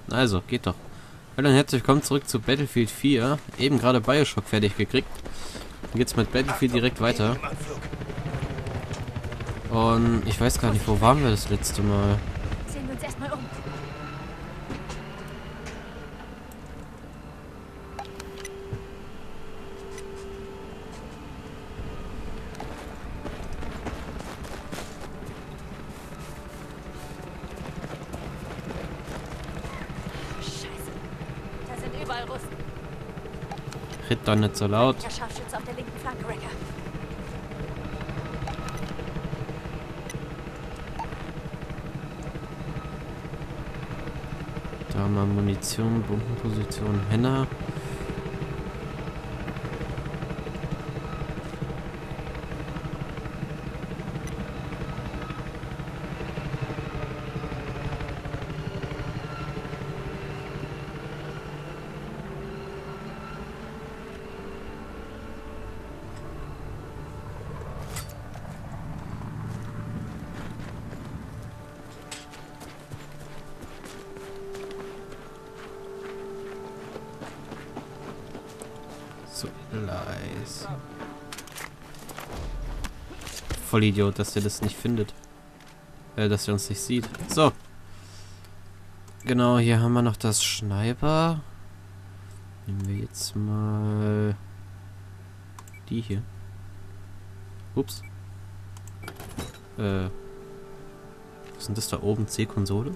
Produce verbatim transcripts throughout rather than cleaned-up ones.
Also, geht doch. Hallo und herzlich willkommen zurück zu Battlefield vier. Eben gerade Bioshock fertig gekriegt. Dann geht's mit Battlefield direkt weiter. Und ich weiß gar nicht, wo waren wir das letzte Mal? Sehen wir uns erstmal um. Scheiße. Da sind überall Russen. Red doch nicht so laut. Der Scharfschütze auf der linken Flanke, Wrecker. Da haben wir Munition, Bombenposition, Henna. So leise. Vollidiot, dass der das nicht findet. Äh, dass er uns nicht sieht. So. Genau, hier haben wir noch das Schneiper. Nehmen wir jetzt mal die hier. Ups. Äh. Was sind das da oben? C-Konsole?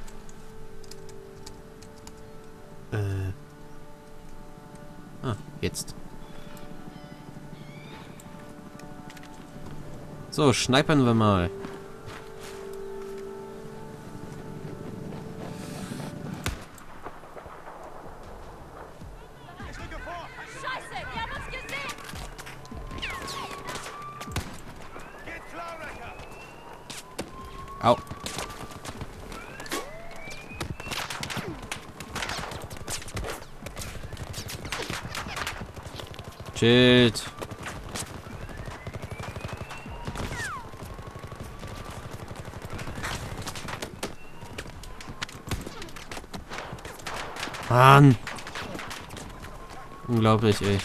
Äh. Ah, jetzt. So, schneipern wir mal. Scheiße, die haben uns gesehen! Geht klar, Wrecker! Au. Schild. Mann. Unglaublich, ey.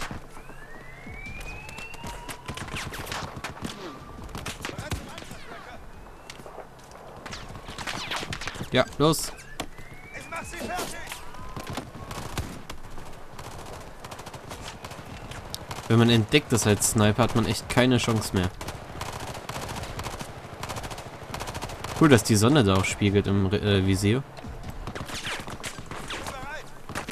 Ja, los. Ich mach sie fertig! Wenn man entdeckt ist als Sniper, hat man echt keine Chance mehr. Cool, dass die Sonne da auch spiegelt im äh, Visier. Bereit!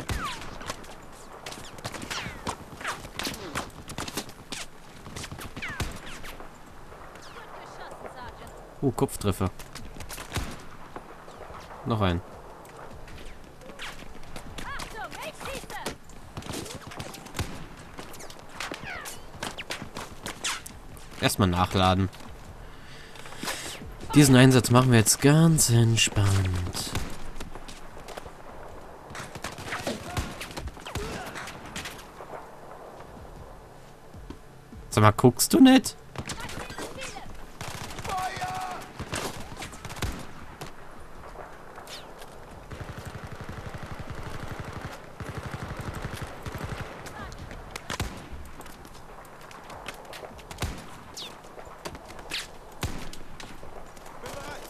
Geschossen, Sergeant. Oh, Kopftreffer. Noch ein. Achtung, ich schieße! Erstmal nachladen. Diesen Einsatz machen wir jetzt ganz entspannt. Sag mal, guckst du nicht? Bin bereit!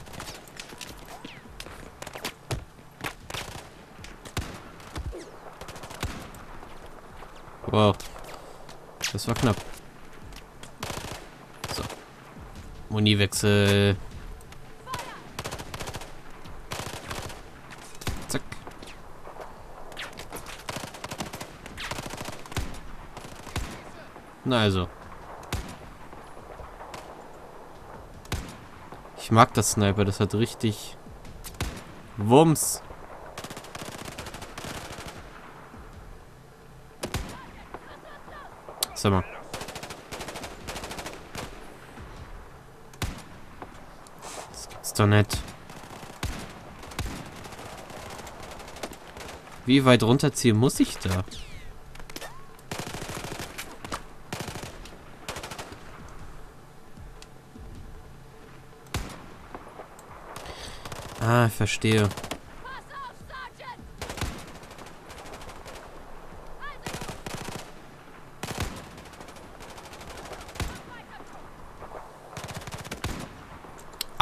Wow. Das war knapp. So. Muniwechsel. Zack. Na also. Ich mag das Sniper, das hat richtig Wumms. Sag mal. Das gibt's doch nicht. Wie weit runterziehen muss ich da? Ah, ich verstehe. Pass auf,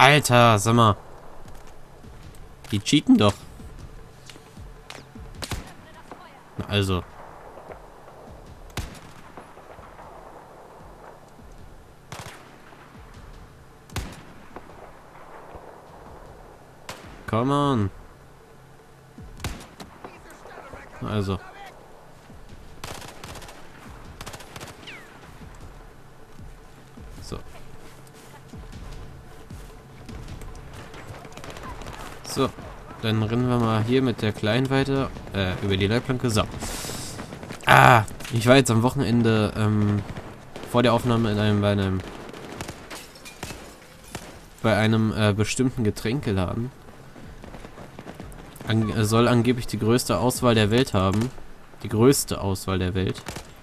Alter, sag mal. Die cheaten doch. Na also. Come on. Na also. So. So. Dann rennen wir mal hier mit der Kleinen weiter. Äh, über die Leitplanke. So. Ah, ich war jetzt am Wochenende ähm, vor der Aufnahme in einem bei einem bei einem äh, bestimmten Getränkeladen. An, äh, soll angeblich die größte Auswahl der Welt haben. Die größte Auswahl der Welt.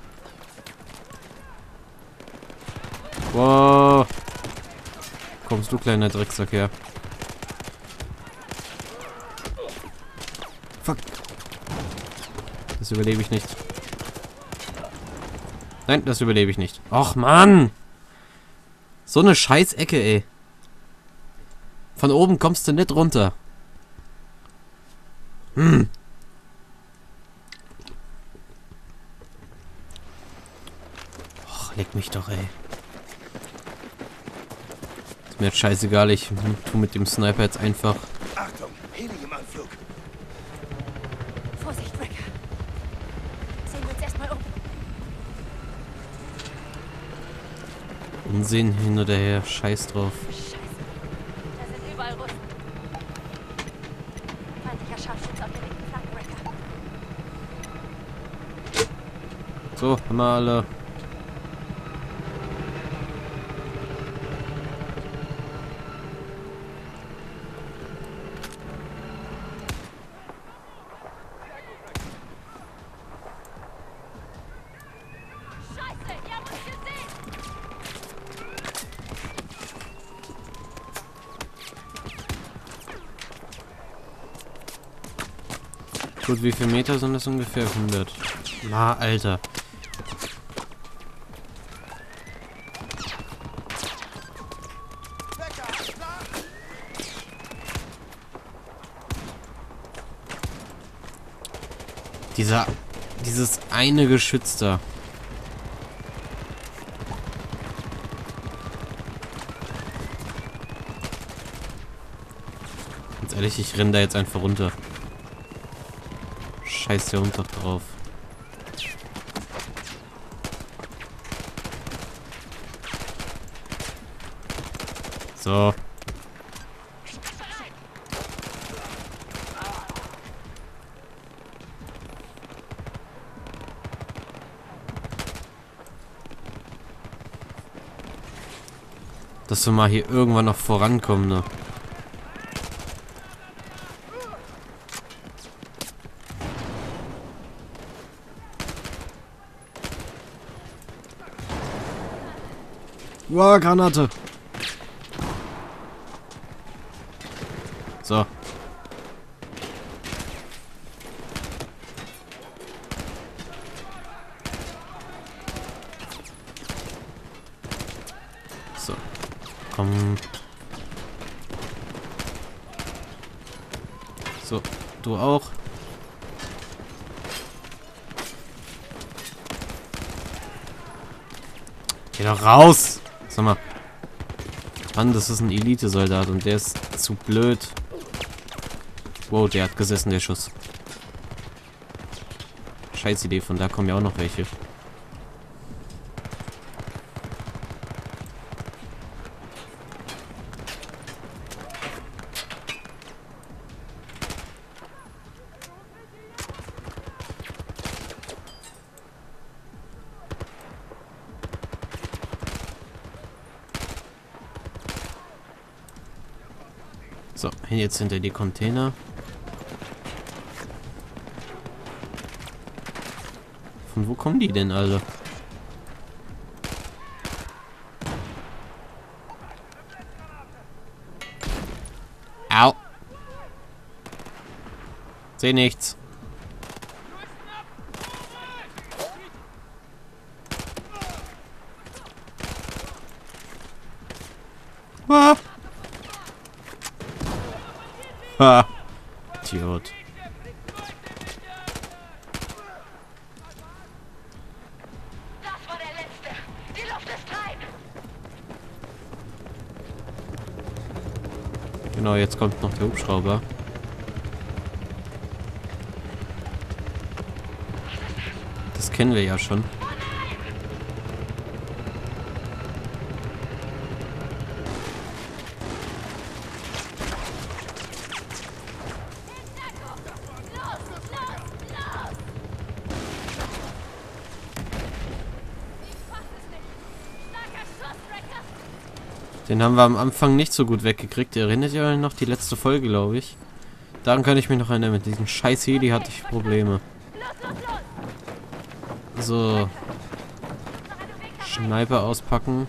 Wow. Kommst du, kleiner Drecksack, her. Fuck. Das überlebe ich nicht. Nein, das überlebe ich nicht. Och, Mann! So eine Scheißecke, ey. Von oben kommst du nicht runter. Hm. Och, leck mich doch, ey. Ist mir jetzt scheißegal, ich tu mit dem Sniper jetzt einfach. Achtung, Heli im Anflug. Vorsicht, Wrecker. Sehen wir uns erstmal um. Unsehen hin oder her, scheiß drauf. Scheiße. Da sind überall Russen. Feindlicher Scharfschütze auf der linken Flanke, Wrecker. So, haben wir alle. Scheiße, ihr habt uns gesehen! Gut, wie viele Meter sind das ungefähr? hundert. Na, Alter. Wecker, klar! Dieser, dieses eine Geschütz da. Ganz ehrlich, ich renne da jetzt einfach runter. Scheiß der Hund doch drauf. So. Dass wir mal hier irgendwann noch vorankommen, ne? Wow, Granate. So. So. Komm. So, du auch. Geh doch raus! Sag mal. Mann, das ist ein Elite-Soldat und der ist zu blöd. Wow, der hat gesessen, der Schuss. Scheiß Idee, von da kommen ja auch noch welche. So, jetzt hinter die Container. Von wo kommen die denn alle? Au. Seh nichts. Ah. Ha! Idiot. Das war der letzte. Die Luft ist rein. Genau, jetzt kommt noch der Hubschrauber. Das kennen wir ja schon. Den haben wir am Anfang nicht so gut weggekriegt. Erinnert ihr euch noch die letzte Folge, glaube ich? Daran kann ich mich noch erinnern. Mit diesem scheiß Heli hatte ich Probleme. So. Sniper auspacken.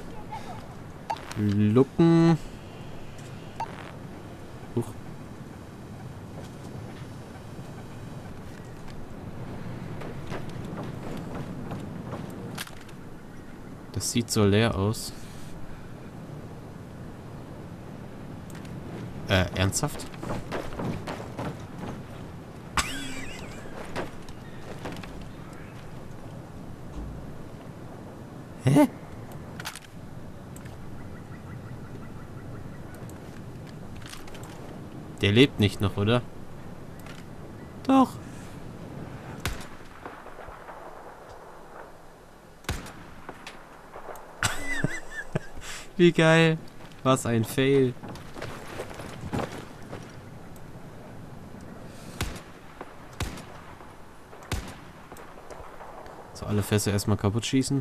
Lucken. Huch. Das sieht so leer aus. Äh, ernsthaft? Hä? Der lebt nicht noch, oder? Doch. Wie geil. Was ein Fail. So, alle Fässer erstmal kaputt schießen.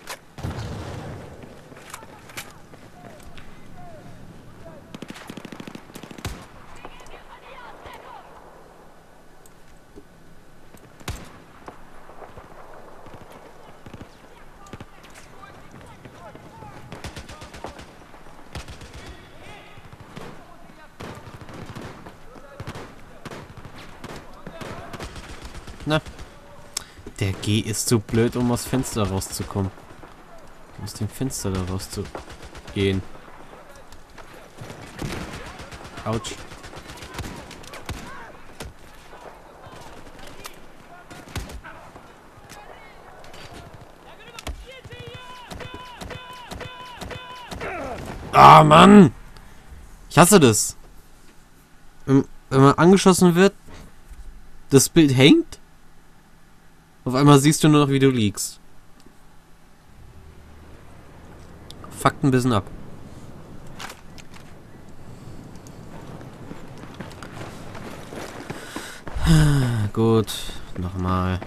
Na. Der G ist so blöd, um aus Fenster rauszukommen. Aus dem Fenster da rauszugehen. Autsch. Ah, Mann! Ich hasse das. Wenn, wenn man angeschossen wird, das Bild hängt. Auf einmal siehst du nur noch, wie du liegst. Fuckt ein bisschen ab. Gut, nochmal.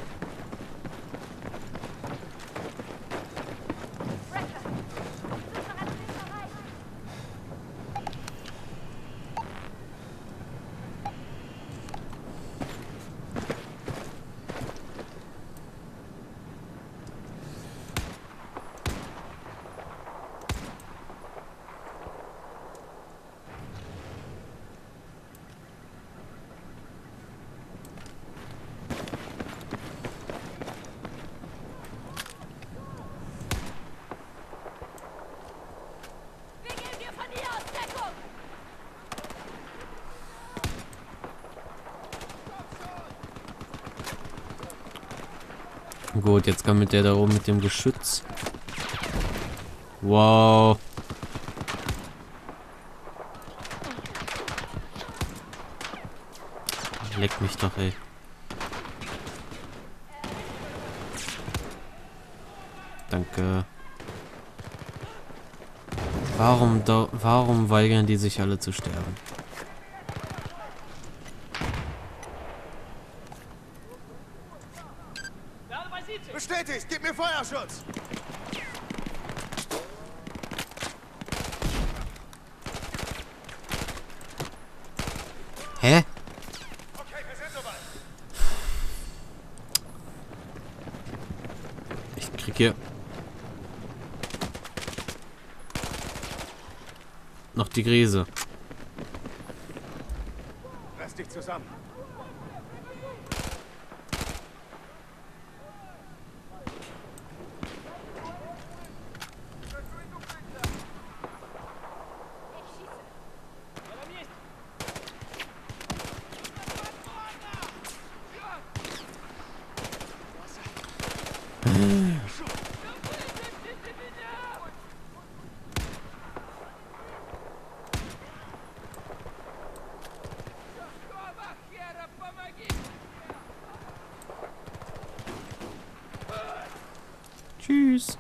Gut, jetzt kann mit der da oben mit dem Geschütz. Wow. Leck mich doch, ey. Danke. Warum, da, warum weigern die sich alle zu sterben? Bestätigt, gib mir Feuerschutz! Hä? Okay, wir sind soweit. Ich krieg hier noch die Krise. Lass dich zusammen. Tschüss.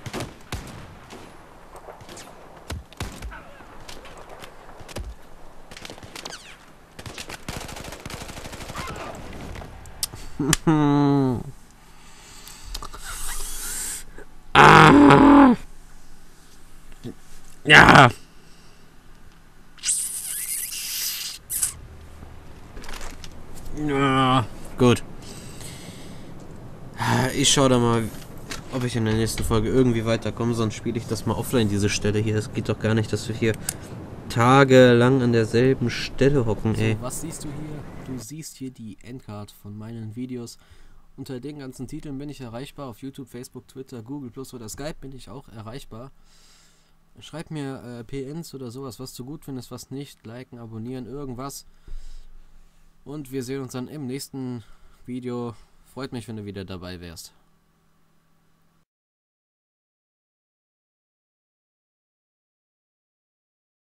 Ah. Ja. Ja, gut. Ich schaue da mal, ob ich in der nächsten Folge irgendwie weiterkomme, sonst spiele ich das mal offline, diese Stelle hier. Es geht doch gar nicht, dass wir hier tagelang an derselben Stelle hocken, ey. So, was siehst du hier? Du siehst hier die Endcard von meinen Videos. Unter den ganzen Titeln bin ich erreichbar. Auf YouTube, Facebook, Twitter, Google Plus oder Skype bin ich auch erreichbar. Schreib mir äh, P Ns oder sowas, was du gut findest, was nicht. Liken, abonnieren, irgendwas. Und wir sehen uns dann im nächsten Video. Freut mich, wenn du wieder dabei wärst.